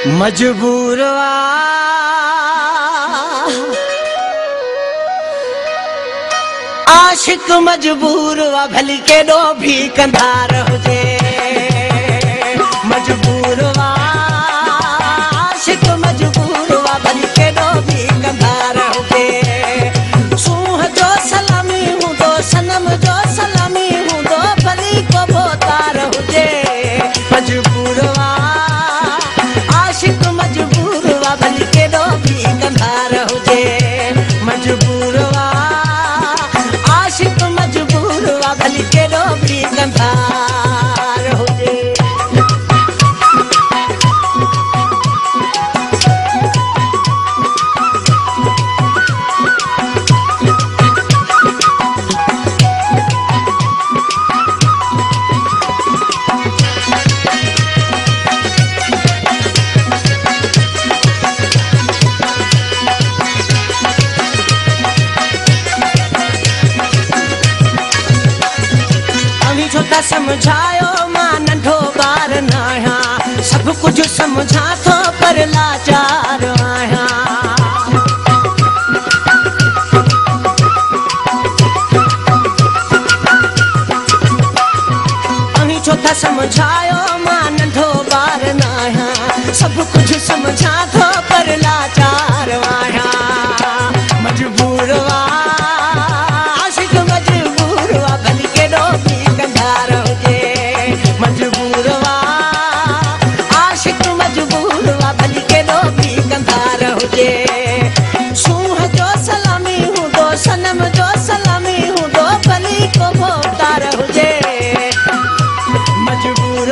मजबूर आशिक मजबूर भली केॾो भी कंधार हुजे। मजबूर आशिक मजबूर भली केॾो भी कंधार हुजे। सूंह जो सलामी हूंदो सनम जो सलामी हूंदो भली को तार हुजे। मजबूर आशिक मजबूर भली केॾो भी कंधार हुजे। मजबूर आशिक मजबूर भली केॾो भी कंधार हुजे। समझायो मां नंढो ॿार न आहियां, सभु कुझु समझा थो पर लाचार आहियां। अहीं छो था समझायो मां नंढो ॿार न आहियां, सभु कुझु समझा थो पर लाचार आहियां। मजबूर आशिक मजबूर भली केॾो भी कंधार हुजे। मजबूर आशिक मजबूर भली केॾो भी कंधार हुजे। सूंह जो सलामी हूंदो सनम जो सलामी हूंदो भली को तार हुजे। मजबूर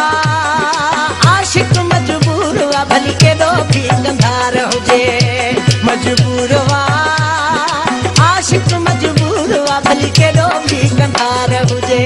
आशिक मजबूर भली केॾो भी कंधार हुजे। मजबूर आशिक मजबूर भली केॾो भी कंधार हुजे।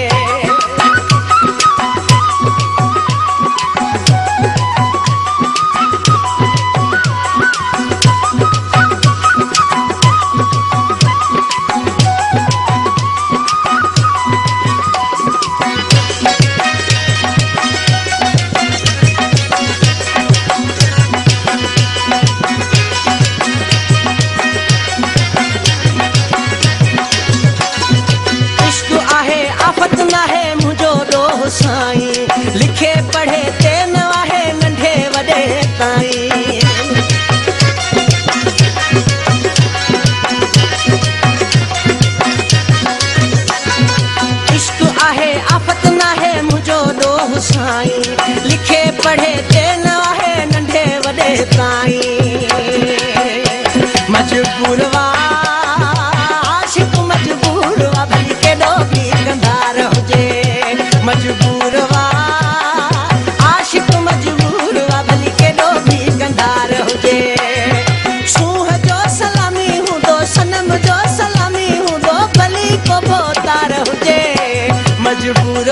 लिखे पढ़े ते न आहे नंढे वॾे ताईं। इश्क आहे आफ़त न आहे मुंहिंजो ॾोह साईं। लिखे पढ़े ते न आहे नंढे वॾे ताईं। मजबूर आशिक मजबूर भली केॾो भी कंधार हुजे। मजबूर आशिक मजबूर भली केॾो भी कंधार हुजे। सूंह जो सलामी हूंदो सनम जो सलामी हूंदो भली को तार हुजे। मजबूर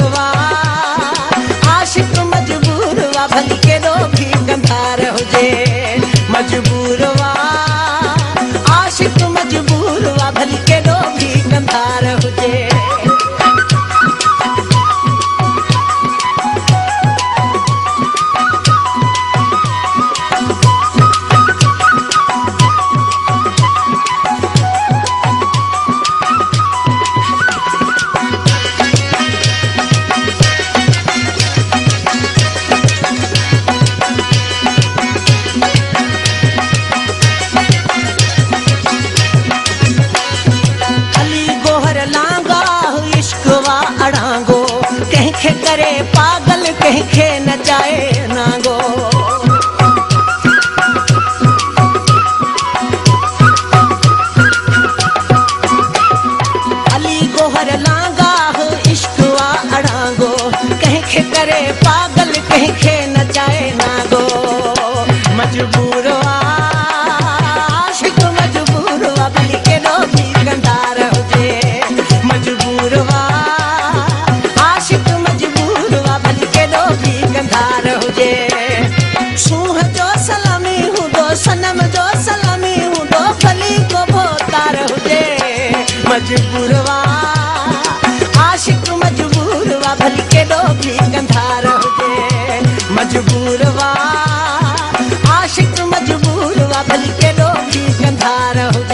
आशिक मजबूर भली केॾो भी कंधार हुजे। मजबूर आशिक मजबूर भली केॾो भी कंधार हुजे। कंहिंखे करे पागल कंहिंखे नचाए नांगो। अली गोहर लांगा इश्क वा अड़ांगो। कंहिंखे करे पागल कंहिंखे नचाए नांगो। मजबूर आशिक मजबूर भली केॾो भी कंधार हुजे। मजबूर आशिक मजबूर भली केॾो भी कंधार हुजे। सूंह जो सलामी हूंदो सनम जो सलामी हूंदो भली को तार हुजे। मजबूर आशिक मजबूर भली केॾो भी कंधार हुजे। मजबूर आशिक मजबूर वा भली केॾो बि कंधार हुजे।